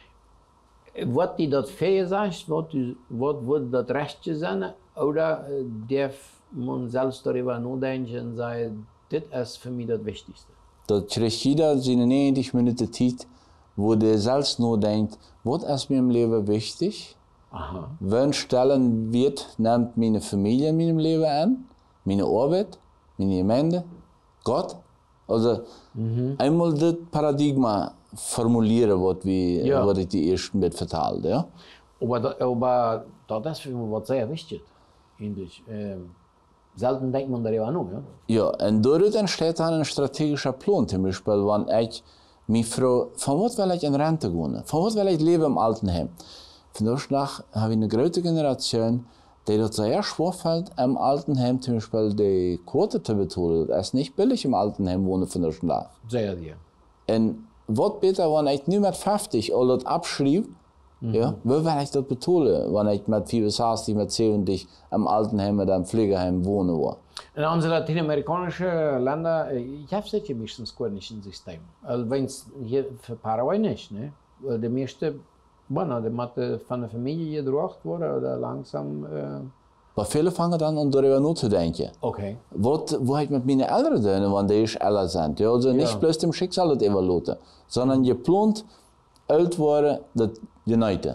Wat die dat fee zegt, wat, wat wordt dat rechtje zijn, oder darf man selbst darüber nachdenken und sagen, das ist für mich das Wichtigste? Dat krijgt jeder seine negentig Minuten Zeit, wo der selbst nachdenkt, was ist mir im Leben wichtig? Aha. Welchen Stellen wird, nimmt meine Familie in meinem Leben an, meine Arbeit, meine Gemeinde, Gott? Also mhm. einmal das Paradigma formulieren, was wir, ja. was ich die ersten mit verteilt, ja. Aber, da, aber das ist für mich was sehr wichtig, eigentlich. Ähm, selten denkt man darüber nach, ja. Ja, und dadurch entsteht dann ein strategischer Plan, zum Beispiel, wenn ich mich frage, von was will ich in Rente gehen? Von was will ich leben im Altenheim? Von daher habe ich eine große Generation, die das sehr schwer fällt, im Altenheim zum Beispiel die Quote zu bezahlen. Es ist nicht billig im Altenheim wohnen von daher. Sehr dir. Und was besser, wenn ich nicht mit fünfzig alles abschreibe, mhm. ja, wo will ich das bezahlen, wenn ich mit fünfundsechzig, mit siebzig im Altenheim oder im Pflegeheim wohnen will? In onze Lateinamerikanischen Länder, ich habe es meistens gar nicht ein System. Also wenn es hier für Paraguay nicht, ne? Die meisten, bueno, die Mathe von der Familie gedracht wurde oder langsam. Äh Aber viele fangen dann an, darüber nachzudenken. Okay. Was, wo ich mit meinen Eltern tun, wenn die älter sind. Ja, also nicht ja. bloß dem Schicksal das überlassen, sondern geplant, alt worden, das uniten.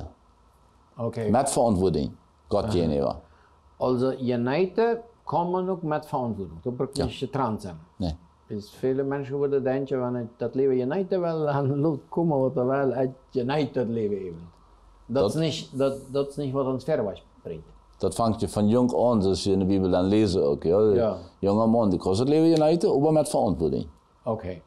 Okay. Mit Verantwortung, Gott gegenüber. Also uniten kann man auch mit Verantwortung. Da braucht nicht ja. getrennt sein. Nee. Dus viele Menschen würden denken, wenn ich das Leben uniten will, dann laat kommen, was er will, ich uniten Leben eben. Das ist nicht, das, das ist nicht, was uns vorwärts bringt. Dat vangt je van jong aan, zoals je in de Bijbel dan lezen ook. Ja? Ja. Jonge man, die kan het leven uniten, maar met verantwoording. Oké. Okay.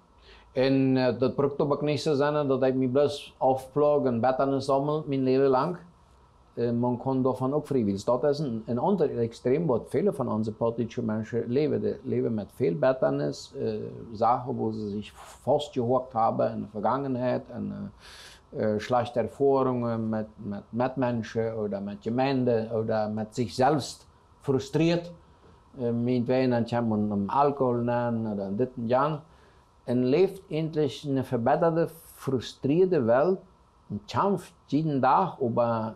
En uh, dat braucht ook niet zo zijn dat ik me bloos afplug en betten sammel mijn leven lang. Uh, man kan daarvan ook vrijwillig. Dat is een, een ander extreem wat viele van onze politische mensen leven. Die leven met veel betternis, uh, zaken waar ze zich vastgehockt hebben in de vergangenheid. En, uh, Uh, schlechte Erfahrungen mit, mit Mitmenschen oder mit Gemeinden oder mit sich selbst frustriert. Uh, Meinetwegen dann kann man um Alkohol nennen oder dit und jan. Und lebt endlich eine verbesserte, frustrierte Welt und kämpft jeden Tag über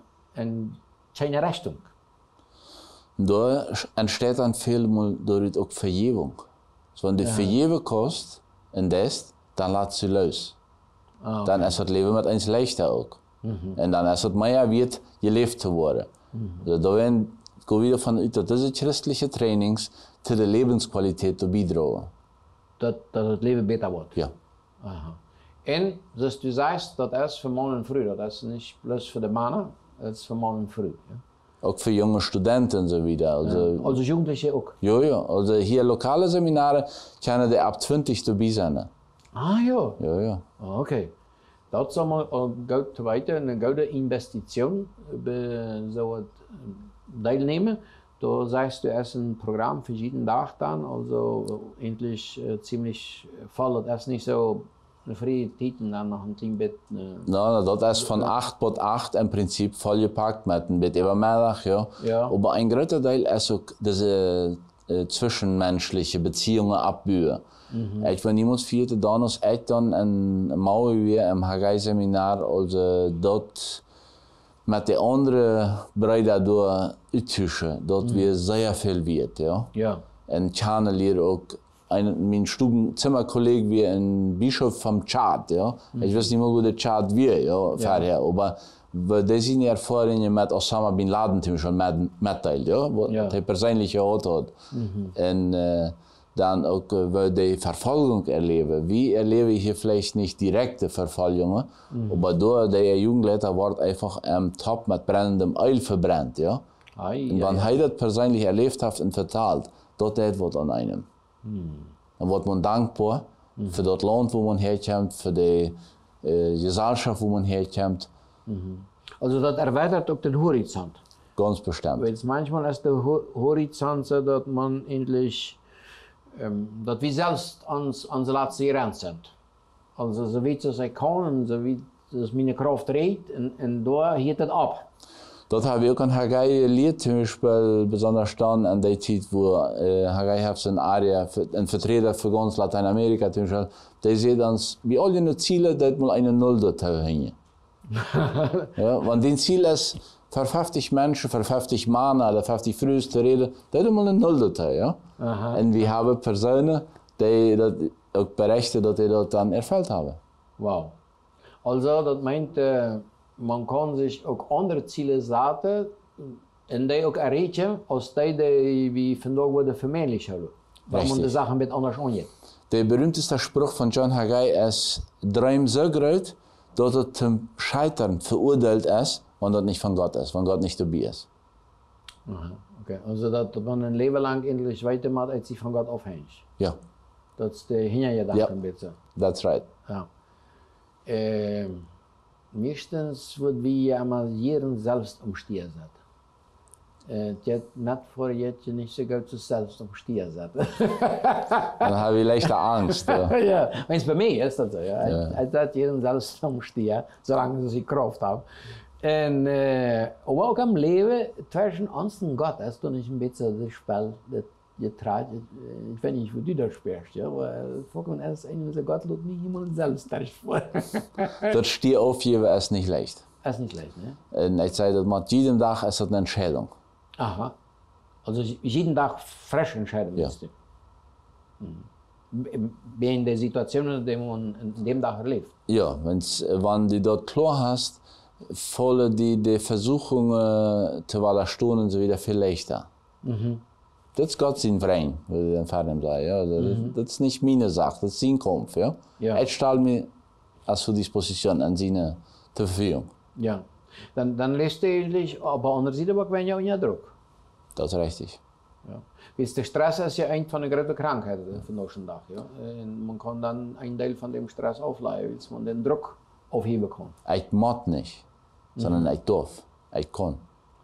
eine Richtung. Da entsteht dann vielmal dadurch auch Vergebung. Also wenn die ja. Vergebung kostet und das, dann lässt sie los. Oh, okay. Dann ist das Leben mit uns leichter auch. Mhm. Und dann ist es mehr wert, gelebt zu werden. Mhm. Also da werden wir wieder von diese christlichen Trainings zu der Lebensqualität zu beitragen. Dass das Leben besser wird? Ja. Aha. Und dass du sagst, das ist für Mann und Früh, das ist nicht bloß für die Männer, das ist für Mann und Früh. Ja? Auch für junge Studenten und so wieder. Also, ja. Also Jugendliche auch? Ja, ja. Also hier lokale Seminare können die ab zwanzig dabei sein. Ah ja? Ja, ja. Ah, okay. Dat is allemaal goed te weten, een goede investitie bij zo'n deelnemen. Da sagst du, es ist ein Programm für jeden Tag dann, also endlich äh, ziemlich voll. Das ist nicht so de vrije tijd en dan nog een klein beetje... Uh, nou, dat is van acht tot acht in principe volgepakt met een beetje übermiddag, ja. Ja. Aber ein großer Teil ist auch diese äh, zwischenmenschliche Beziehungen abbauen. Mhm. Ich war niemals vierte dan als ik dan een Mauer weer im Hagai-Seminar, also dort met de andere Brüder door uittussen, dat mhm. weer zeer veel wird, ja. Ja. En Tjane leert ook, ein, mein Stubenzimmerkollege wie ein Bischof vom Tschad, ja. Mhm. Ich weiß nicht mal, wo der Tschad wir, ja, vorher, ja. Aber we zijn ervaringen met Osama bin Laden toen schon mitteilt, ja, wat ja. hij persoonlijk gehad had. Mm-hmm. En uh, dan ook uh, we die Verfolgung erleben. Wir erleben hier vielleicht nicht direkte Verfolgungen, mm-hmm. aber door der Jugendleiter wordt einfach am Top mit brennendem Öl verbrannt, ja. Ai, en wenn ja, hij ja. dat persoonlijk erlebt hat und vertalt, dat deed wat aan einem. Mm. Dan wordt man dankbaar mm-hmm. für das Land, wo man herkommt, für die uh, Gesellschaft, wo man herkommt. Mhm. Also das erweitert auch den Horizont. Ganz bestimmt. Weil manchmal ist der Horizont so, dass man endlich, ähm, dass wir selbst ans, ans letzte Rand sind. Also so wie es ich kann und so wie es meine Kraft reicht und, und da geht es ab. Das habe ich auch an Hagai geleerd, zum Beispiel besonders dann an der Zeit, wo äh, Hagai hat so eine Area, ein Vertreter für ganz Lateinamerika, zum Beispiel, der sieht uns, wie alle die Ziele, dass mal eine Null dort hängen. Ja, wenn dein Ziel ist, für fünfzig Menschen, für fünfzig Männer oder fünfzig Frauen zu reden, dann ist mal eine Null dort. Ja? Und wir haben Personen, die das auch berichten, dass die das dann erfüllt haben. Wow. Also, das meint, äh, man kann sich auch andere Ziele setzen und die auch erreichen, als die, die wie vandaag worden vermännlich haben. Weil man die Sachen ein bisschen anders angeht. Der berühmteste Spruch von John Hagai ist, Träum so groß, dass es zum Scheitern verurteilt ist, wenn das nicht von Gott ist, wenn Gott nicht dabei ist. Aha, okay. Also, dass man ein Leben lang endlich weitermacht, als sich von Gott abhängt. Ja. Das ist der Hintergedanke ja. ein bisschen. That's right. Ja. Äh, meistens wird wir einmal jeden selbst umstehen setzen. Äh, nicht vor jetzt nicht so gut zu selbst umstehen setzen. Dann habe ich leichte Angst. Ja, ja. Wenn es bei mir ist das so. Ja. Ja. Ich darf jeden selbst umstehen, solange sie Kraft haben. Und, äh, aber auch im Leben zwischen uns und Gott ist doch nicht ein bisschen das Spiel, das getragen. Ich weiß nicht, wo du das spielst, ja, aber vorkommen ist eigentlich, Gott lädt mich immer selbst vor. Das steht aufgeben ist nicht leicht. Ist nicht leicht, ne? Und ich sage, dass mit jedem Tag ist das eine Entscheidung. Aha. Also jeden Tag frisch entscheiden ja. musst du. Mhm. In der Situation, in der man in dem Tag erlebt. Ja, wenn's, wenn du dort klar hast, fallen die, die Versuchungen zu widerstehen so wieder viel leichter. Mhm. Das ist Gott sein Freien, würde ich den Vater sagen. Ja, das, mhm. das ist nicht meine Sache, das ist sein Kampf. Ja? Ja. Ich stelle mir als zur Disposition an seine zur Verfügung. Ja, dann, dann lässt du eigentlich, aber andererseits aber wenn ja unter Druck. Das ist richtig. Ja. Der Stress ist ja eine von den größten Krankheiten von heutigen Tag. Ja? Und man kann dann einen Teil von dem Stress aufleiten, weil man den Druck aufheben kann. Ich muss nicht, sondern mhm. ich darf, ich kann.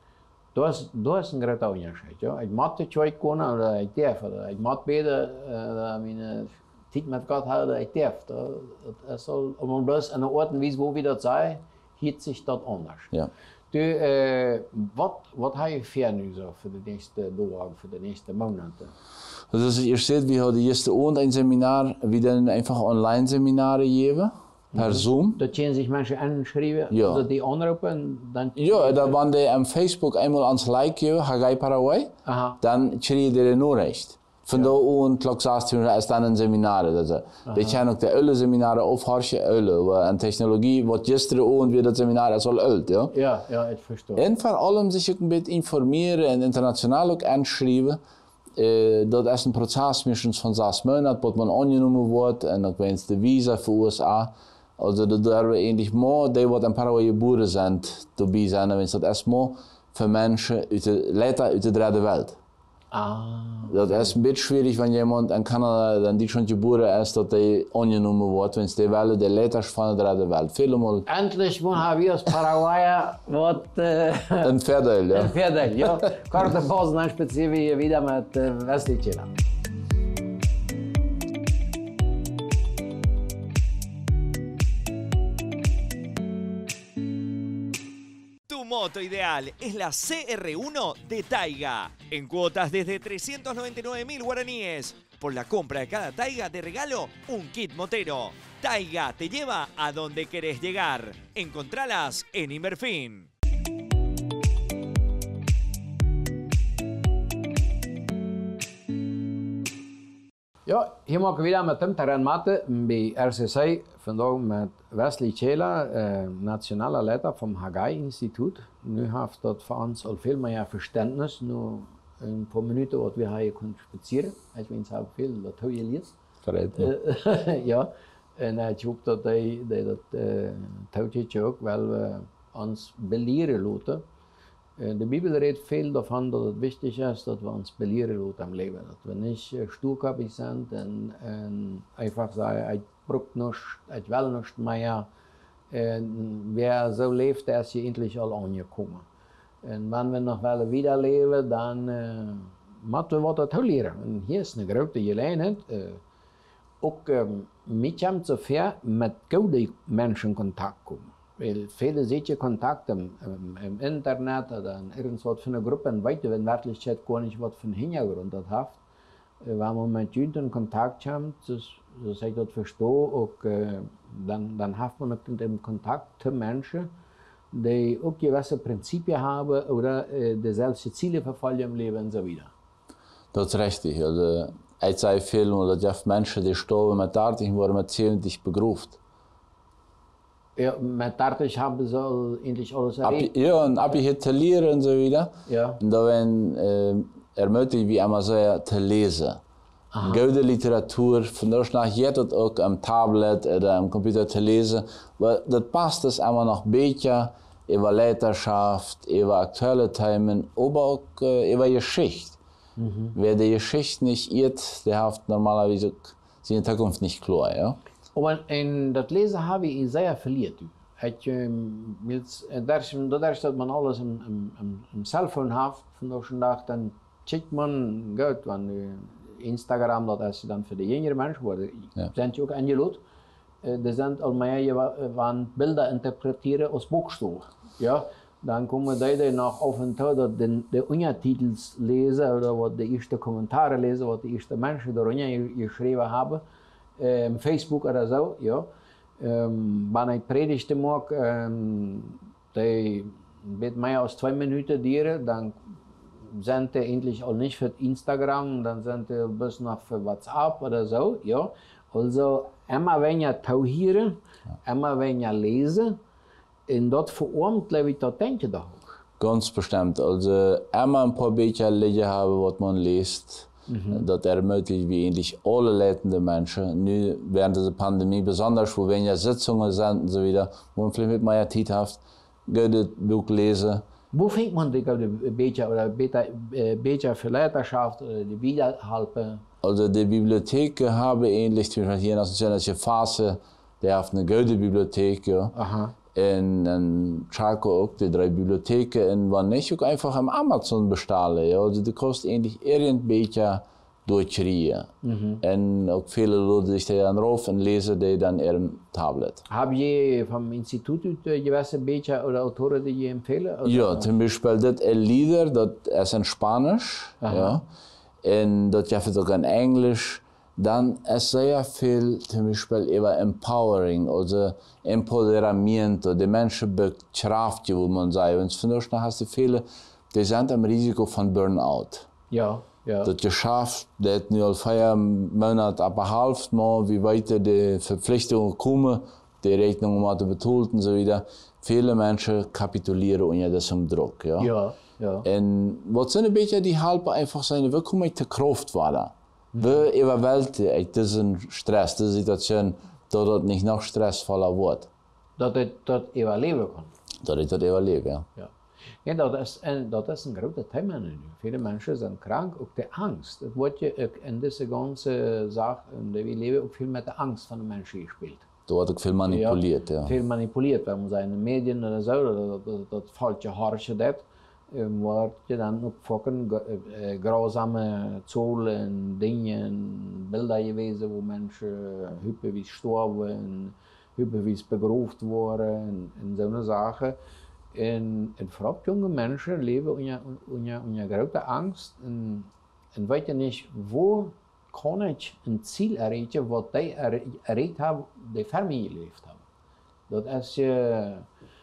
Das ist, das ist ein großer Unterschied. Ja? Ich muss nicht können oder ich darf. Oder ich muss beide äh, meine Zeit mit Gott haben oder ich darf. Das soll, aber bloß an der Art und Weise, wo wir das sagen, hielt sich das anders. Ja. Du, äh, was hast du für nu so für die nächsten Tage, für die nächsten Monate? Also ihr seht, wir haben erste Abend ein Seminar, wir dann einfach Online-Seminare geben, per mhm. Zoom. Da können sich Menschen anschreiben, ja. also die anrufen, dann... Ja, da wenn die am Facebook einmal ans Like geben, Hagai Paraguay, aha. dann kriegen die eine Nachricht. Von ja. da und klok zestien uur is dan een seminar. Dus, die gaan ook de oude seminaren opharschen, oude. En technologie, wat gisteren ook weer dat seminar is al oud. Ja, ja, ja ik verstehe. En voor allem zich ook een beetje informeren en internationaal ook aanschrijven. Uh, dat is een proces minstens van zes maanden, wat man aangenomen wordt. En ook wens de visa voor U S A. Also dat daar we eigenlijk maar die wat in Paraguay geboren zijn, dabei zijn. Wens dat is maar voor mensen uit de, later uit de derde wereld. Ah, okay. Das ist ein bisschen schwierig, wenn jemand in Kanada dann die schon geboren ist, dass der angenommen wird, wenn es die Welle der Leiter von der dritten Welt. Viele Mal. Endlich haben wir als Paraguayer was. Äh, ein Vorteil, ja. Ein Vorteil, ja. Karte Pausen, dann speziell wieder mit äh, Wesley Chilla. moto ideal es la C R uno de Taiga. En cuotas desde trescientos noventa y nueve mil guaraníes. Por la compra de cada Taiga de regalo, un kit motero. Taiga te lleva a donde querés llegar. Encontralas en Inverfin. Ja, hier mag ik weer met hem terrein maten bij R C C. Vandaag met Wesley Chela, äh, nationaler Leiter vom Hagai-Institut. Nu heeft dat voor ons al veel meer verständnis. Nu een paar minuten wat we hier kunnen spazieren. Ik weet niet veel dat hoe je leert. Correct. Ja. Ja, en ik hoop dat hij dat touwtje ook wel uh, ons beleren laten. De Bibel redt veel davon, dat het wichtig ist, dass wir uns belehren lassen im Leben. Dass wir nicht äh, sturköpfig sind und, und einfach sagen, ich brauche nichts, ich will nichts mehr. Und wer so lebt, der ist hier endlich all angekommen. Und wenn wir noch wieder leben, dann äh, müssen wir das lernen. Und hier ist eine große Gelegenheit. Äh, auch ähm, mit dem zu viel mit guten Menschen in Kontakt kommen. Weil viele solche Kontakte im, im, im Internet oder in irgendwas für eine Gruppe, und weiter, wenn Wirklichkeit gar nicht was für einen Hintergrund hat, wenn man mit Juden in Kontakt kommt, so ich das verstehe, auch, äh, dann, dann hat man im Kontakt zu Menschen, die auch gewisse Prinzipien haben oder äh, dieselben Ziele verfolgen im Leben und so weiter. Dat is richtig. Also, ik zei veel dat je hebt mensen die sterven met dertig worden met zeventig begroefd. Ja, met dertig hebben ze al endlich alles erreicht. Ja, en ab je te leren en zo wieder. Ja. En dan ben äh, er möglich, wie immer so te lezen. Gute Literatur, vandaag nach je dat ook am Tablet oder am Computer te lezen. Maar dat past dus immer noch een beetje über Leiterschaft, über aktuelle Themen, aber auch äh, über Geschichte. Mhm. Wer die Geschichte nicht irrt, der hat normalerweise seine Zukunft nicht klar. Ja? Maar in dat lezen heb je zeer verliert. Het dat dat man alles im, im, im, im Cellphone heeft vandaag de dag, dan checkt man goed, want Instagram, dat is dan voor de jongere mensen, worden ja. Zijn je ook aangeloot. Er zijn al meer van beelden interpreteren als boekstaven. Ja? Dan komen die nog af en toe dat de, de ondertitels lezen, oder wat de eerste commentaren lezen, wat de eerste mensen eronder geschreven hebben. Um, Facebook oder so, ja. Um, wenn ich Predigte mag, um, die wird mehr als zwei Minuten dienen, dann sind die endlich auch nicht für Instagram, dann sind die bis noch für WhatsApp oder so, ja. Also immer weniger tauhieren, ja. Immer weniger lesen, und dort vor Ort, glaube ich, das denke ich auch. Ganz bestimmt, also immer ein paar Bücher lesen haben, was man liest. Mhm. Dat ermöglicht wie eigentlich alle leitende Menschen, nu während dieser Pandemie besonders, wo weniger Sitzungen sind und so wieder, wo man vielleicht mit mehr Zeit hat, gute Buch lesen. Wo fängt man die Bücher oder Bücher für Leiterschaft oder die Wiederhalten? Also die Bibliotheken haben ähnlich, zum Beispiel hier in der nationalen Phase, die hat eine gute Bibliothek. Ja. Aha. En, en Charco ook, die drei Bibliotheken, en wanneer nicht ook einfach am Amazon bestellen. Ja. Also die kost eigentlich irgend beetje durchkriegen. Mhm. En ook viele Leute sich dann drauf und lesen die dann ihrem Tablet. Heb je vom Institut gewisse Bücher oder Autoren, die je empfehlen? Oder? Ja, zum Beispiel das El Líder, das ist in Spanisch. Ja. En dat gibt es auch in Englisch. Dann ist sehr viel zum Beispiel über Empowering, also Empoderamiento, die Menschen bekraft, wo man sagt. Und vandaag hast du viele, die sind am Risiko von Burnout. Ja, ja. Das geschafft, das nu al vier Monate abgehalft, maar wie weiter die Verpflichtungen kommen, die Rechnungen moeten betalen und so wieder. Viele Menschen kapitulieren unter diesem Druck. Ja. Ja, ja. Und was sind ein bisschen die helpen einfach sein, wir kommen te Kraft worden. We überwältigen diesen Stress, diese Situation, dass es nicht noch stressvoller wird. Dat het dat überleben kann. Dat ich das überlebe, ja. Ja, ja dat, is een, dat is een groot thema nu. Viele Menschen sind krank, ook de Angst. Het wordt je ook in deze ganze Sache, we leven ook veel met de Angst van de mensen gespeeld. Da wird auch viel manipuliert, ja. ja. Veel manipuliert, wenn man seine Medien oder so, dat, dat, dat falsche Harsche dat. Wordt je dan ook fucking grausame Zollen, Dingen, Bilder gewesen, wo Menschen hyperweise gestorben, hyperweise begraft worden und so eine Sache. En, en vooral jonge mensen leven onder, onder, onder grote angst en, en weten niet wo kan ik een ziel erreichen wat die erreicht hebben, die ver mee geleefd hebben. Dat is je.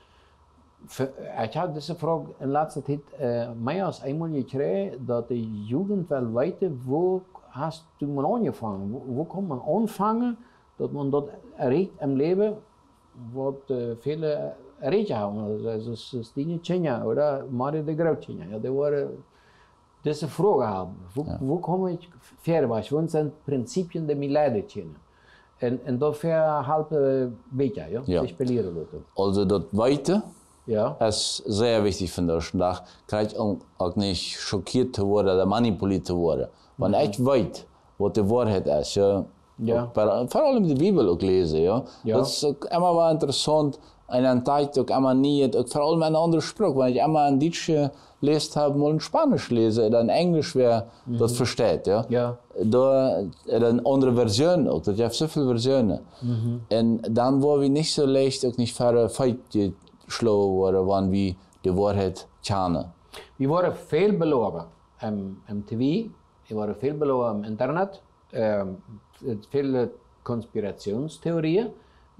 Uh, ik heb deze vraag in de laatste tijd uh, meer als eenmaal gekregen dat de jugend wel weten wo hast du man angefangen, wo, wo kan man aanvangen dat man dat erreicht im Leben wat uh, viele erreicht haben. Also Stine Chenja oder Mario de Grootchenja. Ja, die waren deze vragen hebben. Wo, ja. wo kom ik verder? Wat zijn principes die mij leiden kunnen? En, en dat verhelpen beetje, ja? Ja. Die spelen laten. Also dat weten ja. ist sehr wichtig von der Dag. Krijg je ook niet schockiert te worden oder manipuliert te worden. Want mhm. ik weet wat de waarheid is. Ja? Ja. Vooral in de Bibel ook lezen. Ja? Ja. Dat is ook immer wel interessant. En een tijd ook immer niet, ook vooral met een andere spraak. Want ik immer een Duitse leest heb, moet een Spanisch lezen, dan Engels weer mm-hmm. dat verstaat. Ja? Ja. Door een andere versie ook, dat je hebt zoveel versionen. Mm-hmm. En dan worden we niet zo leicht ook niet verder feitje gesloten worden, want we de waarheid kennen. We worden veel belogen im, im T V, we worden veel belogen im Internet, um, veel conspirationstheorieën.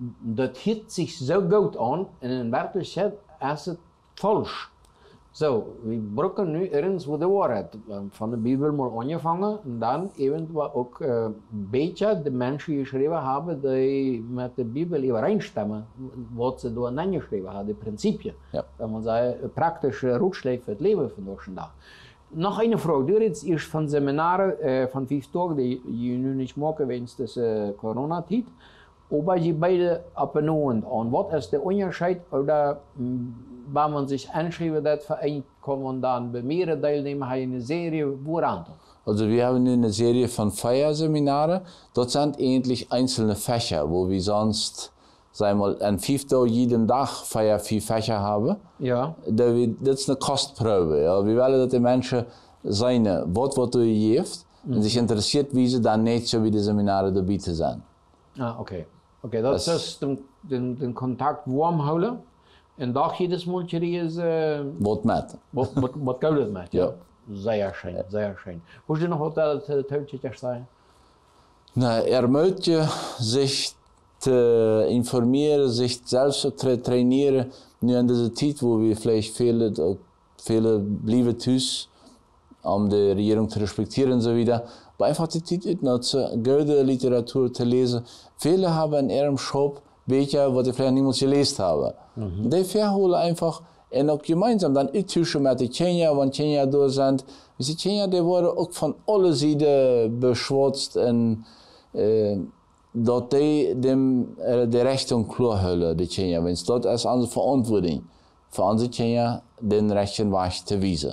Dat hielt zich zo goed aan en in werkelijkheid is het falsch. Zo, we brokken nu ergens voor de waarheid van de Bijbel maar aangevangen en dan eventueel ook een uh, beetje de mensen geschreven hebben die met de Bijbel overeenstemmen, wat ze door neergeschreven hebben, de principes. Ja. Dat man zei, een praktische routschleef voor het leven vandaag de dag. Nog een vraag, du redest eerst van seminaren uh, van vijf dagen die je nu niet maken wens deze coronatijd. Aber je beide abonnieren an. Was ist der Unterschied? Oder wenn man sich einschreibt, das Verein kann man dann bei mehreren Teilnehmern eine Serie woran? Also wir haben nu eine Serie von Feierseminaren. Das sind eigentlich einzelne Fächer, wo wir sonst, sagen wir mal, an fünf Tagen jeden Tag Feier vier Fächer haben. Ja. Das ist eine Kostprobe. Ja. Wir wollen, dass die Menschen seine, was was du gibst, mhm. und sich interessiert, wie sie dann nicht so wie die Seminare dabei zu sein. Ah, okay. Okay, dat is dus den, den, den Kontakt warm houden. En daar jedes Maltje is. Uh, wat met. Wat, wat, wat koud het met, ja. Zeer schön, ja. Zeer schön. Hoe is er nog wat dat het houtje te staan? Nou, er moet je zich te informeren, zich zelfs te trainieren. Nu in deze tijd, waar we vielleicht vele, vele blijven thuis, om de regering te respecteren en zo wieder. Maar einfach die Zeit uitnutzen, gute Literatur zu lesen. Viele haben in ihrem Shop Bücher, die vielleicht niemand gelesen haben. Mhm. Die verholen einfach und auch gemeinsam dann uittuschen mit den Kenia, wenn Kenia da sind. Die Kenia, die worden auch von allen Seiten beschwatzt und äh, dat die dem äh, die Rechten klar houden, die Kenia. Das ist unsere Verantwortung für unsere Kenia, den Rechten Weg zu weisen.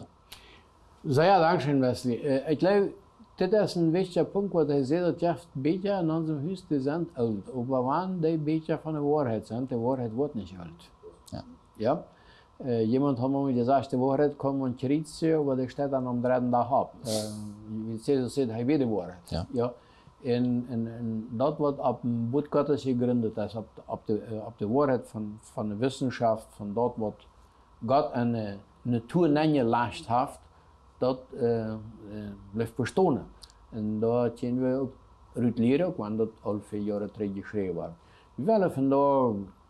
Sehr danke, Wesley. Uh, ich glaube, dit is een wichtiger punt, wat hij zei, dat je een beetje in onze huis die zijn oud. Maar wanneer die een beetje van de waarheid zijn, de waarheid wordt niet oud. Ja. Ja? Uh, iemand heeft me gezegd, de waarheid kan man krijgen, maar die staat dan om de derde dag op. Uh, je ziet, zegt, hij weet de waarheid. Ja. Ja? En, en, en dat wat op een boetkatten gegründet is, op, op, de, uh, op de waarheid van, van de wetenschap, van dat wat God en de natuur neergelegd heeft, dat uh, uh, blijft bestaan. En daar kunnen we ook uit leren, want dat al veel jaren terug geschreven wordt. We willen vandaag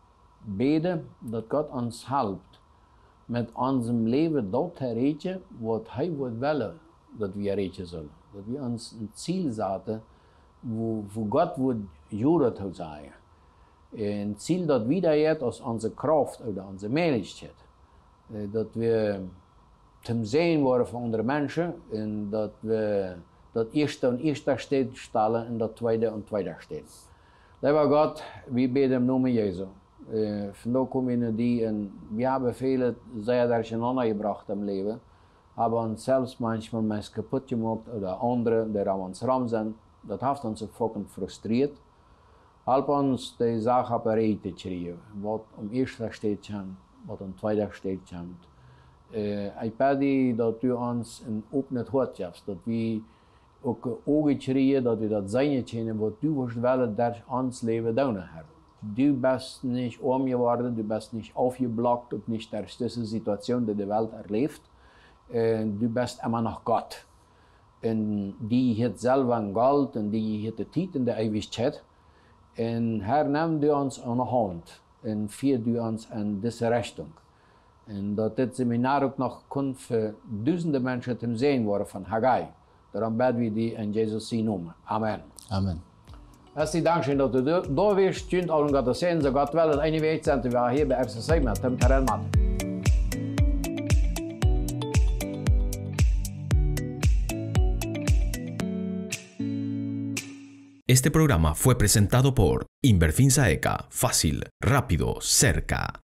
bidden dat God ons helpt met ons leven dat te reiken wat Hij wil willen dat we reiken zullen. Dat we ons een ziel zetten wo, wo God wil jaren te zijn. Een ziel dat we daar als onze kracht of onze mogelijkheid. Uh, dat we te zijn worden van andere mensen en dat we dat eerste aan eerste staat stellen en dat tweede aan tweede staat. Lieber Gott, we bidden im Namen Jesu. Uh, vandaag komen we naar die en we hebben vele zeer durcheinander gebracht im Leben. Hebben ons zelfs manchmal mensen kapot gemaakt oder anderen die aan ons ram zijn. Dat heeft ons ook fucking frustreerd. Help ons die zaken op een rij te krijgen. Wat om eerste staat, wat om tweede staat. Uh, ik bid dat u ons een open hart geeft, dat we ook ogen krijgen, dat we dat zijn kunnen wat u wilt willen dat ons leven doen hebben. du bist nicht arm geworden, du bist nicht aufgeblockt und nicht der stärkste Situation, die die Welt erlebt. Du bist immer noch Gott. Und die hat selber ein Gold und die hat die Zeit in der Ewigkeit. Und Herr, nimm du uns an der Hand und führ du uns in diese Richtung. Und dass das Seminar auch noch kommt für tausende Menschen zum Sehen worden von Haggai. Darum beten wir die in Jesus sein Namen. Amen. Amen. Herzlichen Dank, schön, dass du da bist. Schön, allen Gott sehen. So Gott will, eine Weg sind wir hier bei R C C mit dem Terrell Mann. Este programa fue presentado por Inverfinsa E C A. Fácil, rápido, cerca.